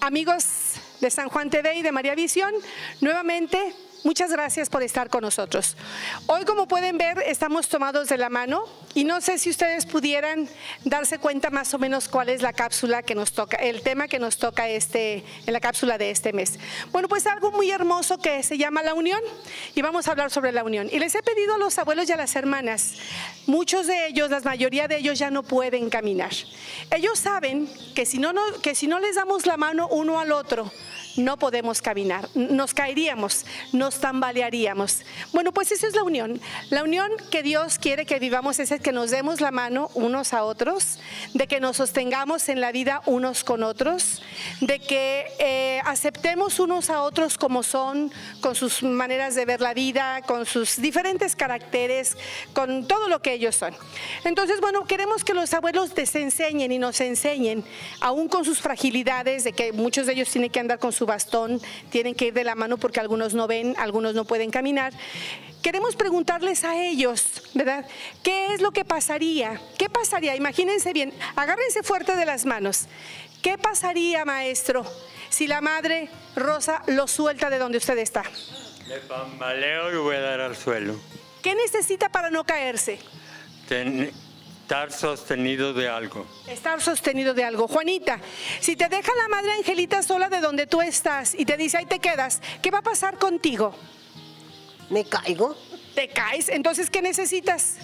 Amigos de San Juan TV y de María Visión, nuevamente muchas gracias por estar con nosotros. Hoy, como pueden ver, estamos tomados de la mano y no sé si ustedes pudieran darse cuenta más o menos cuál es la cápsula que nos toca, el tema que nos toca en la cápsula de este mes. Bueno, pues algo muy hermoso que se llama la unión, y vamos a hablar sobre la unión. Y les he pedido a los abuelos y a las hermanas, muchos de ellos, la mayoría de ellos ya no pueden caminar. Ellos saben que si no les damos la mano uno al otro, no podemos caminar, nos caeríamos, nos tambalearíamos. Bueno, pues eso es la unión. La unión que Dios quiere que vivamos es el que nos demos la mano unos a otros, de que nos sostengamos en la vida unos con otros, de que aceptemos unos a otros como son, con sus maneras de ver la vida, con sus diferentes caracteres, con todo lo que ellos son. Entonces, bueno, queremos que los abuelos les enseñen y nos enseñen, aún con sus fragilidades, de que muchos de ellos tienen que andar con su bastón, tienen que ir de la mano porque algunos no ven, algunos no pueden caminar. Queremos preguntarles a ellos, ¿verdad? ¿Qué es lo que pasaría? ¿Qué pasaría? Imagínense bien, agárrense fuerte de las manos. ¿Qué pasaría, maestro, si la madre Rosa lo suelta de donde usted está? Me bambaleo y voy a dar al suelo. ¿Qué necesita para no caerse? Estar sostenido de algo. Estar sostenido de algo. Juanita, si te deja la madre Angelita sola de donde tú estás y te dice, ahí te quedas, ¿qué va a pasar contigo? Me caigo. ¿Te caes? Entonces, ¿qué necesitas?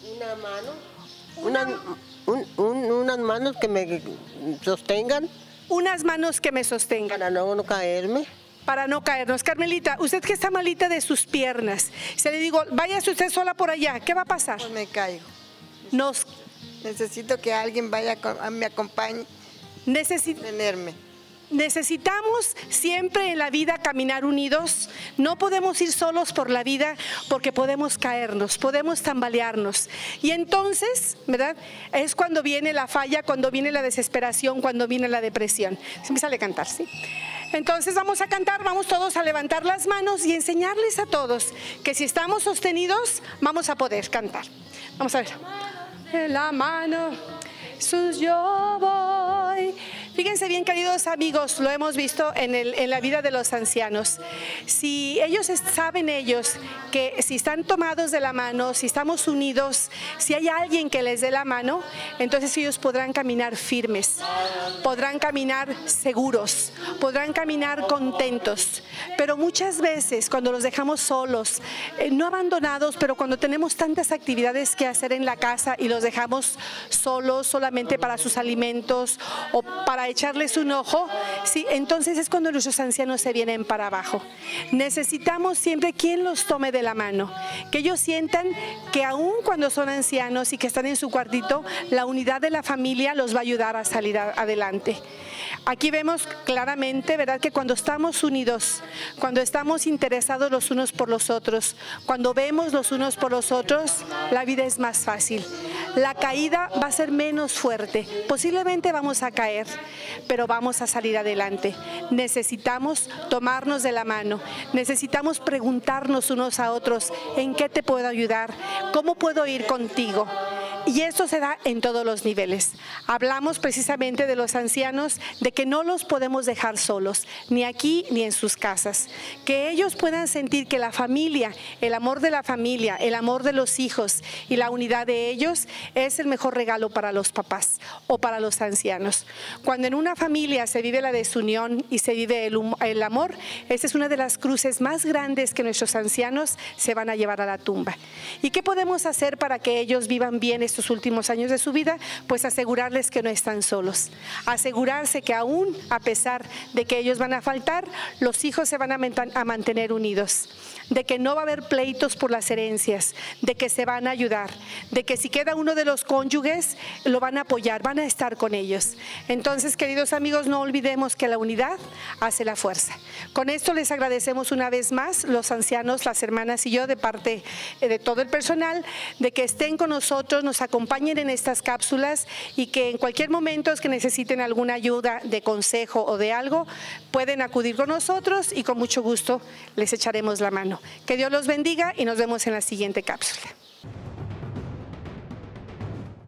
Una mano. Unas manos que me sostengan. Unas manos que me sostengan. Para no caerme. Para no caernos. Carmelita, usted que está malita de sus piernas, se le digo, váyase usted sola por allá, ¿qué va a pasar? Pues me caigo. Necesito que alguien me acompañe. Necesitamos siempre en la vida caminar unidos. No podemos ir solos por la vida porque podemos caernos, podemos tambalearnos. Y entonces, ¿verdad? Es cuando viene la falla, cuando viene la desesperación, cuando viene la depresión. Se me sale cantar, ¿sí? Entonces vamos a cantar, vamos todos a levantar las manos y enseñarles a todos que si estamos sostenidos, vamos a poder cantar. Vamos a ver. En la mano, Jesús, yo voy. Fíjense bien, queridos amigos, lo hemos visto en la vida de los ancianos. Si ellos saben que si están tomados de la mano, si estamos unidos, si hay alguien que les dé la mano, entonces ellos podrán caminar firmes, podrán caminar seguros, podrán caminar contentos. Pero muchas veces cuando los dejamos solos, no abandonados, pero cuando tenemos tantas actividades que hacer en la casa y los dejamos solos solamente para sus alimentos o para echarles un ojo, sí, entonces es cuando nuestros ancianos se vienen para abajo. Necesitamos siempre quien los tome de la mano, que ellos sientan que aún cuando son ancianos y que están en su cuartito, la unidad de la familia los va a ayudar a salir adelante. Aquí vemos claramente, ¿verdad?, que cuando estamos unidos, cuando estamos interesados los unos por los otros, cuando vemos los unos por los otros, la vida es más fácil. La caída va a ser menos fuerte, posiblemente vamos a caer, pero vamos a salir adelante. Necesitamos tomarnos de la mano, necesitamos preguntarnos unos a otros, ¿en qué te puedo ayudar? ¿Cómo puedo ir contigo? Y esto se da en todos los niveles. Hablamos precisamente de los ancianos, de que no los podemos dejar solos, ni aquí ni en sus casas. Que ellos puedan sentir que la familia, el amor de la familia, el amor de los hijos y la unidad de ellos es el mejor regalo para los papás o para los ancianos. Cuando en una familia se vive la desunión y se vive el amor, esa es una de las cruces más grandes que nuestros ancianos se van a llevar a la tumba. ¿Y qué podemos hacer para que ellos vivan bien estos últimos años de su vida? Pues asegurarles que no están solos, asegurarse que aún a pesar de que ellos van a faltar, los hijos se van a mantener unidos, de que no va a haber pleitos por las herencias, de que se van a ayudar, de que si queda uno de los cónyuges lo van a apoyar, van a estar con ellos. Entonces, queridos amigos, no olvidemos que la unidad hace la fuerza. Con esto les agradecemos una vez más, los ancianos, las hermanas y yo, de parte de todo el personal, de que estén con nosotros, nos acompañen en estas cápsulas y que en cualquier momento que necesiten alguna ayuda de consejo o de algo, pueden acudir con nosotros y con mucho gusto les echaremos la mano. Que Dios los bendiga y nos vemos en la siguiente cápsula.